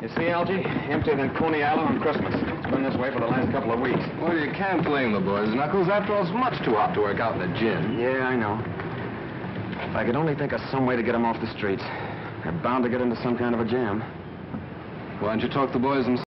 see, Algie? Emptier than Coney Island on Christmas. It's been this way for the last couple of weeks. Well, you can't blame the boys, Knuckles. After all, it's much too hot to work out in the gym. Yeah, I know. If I could only think of some way to get them off the streets. They're bound to get into some kind of a jam. Why don't you talk the boys themselves?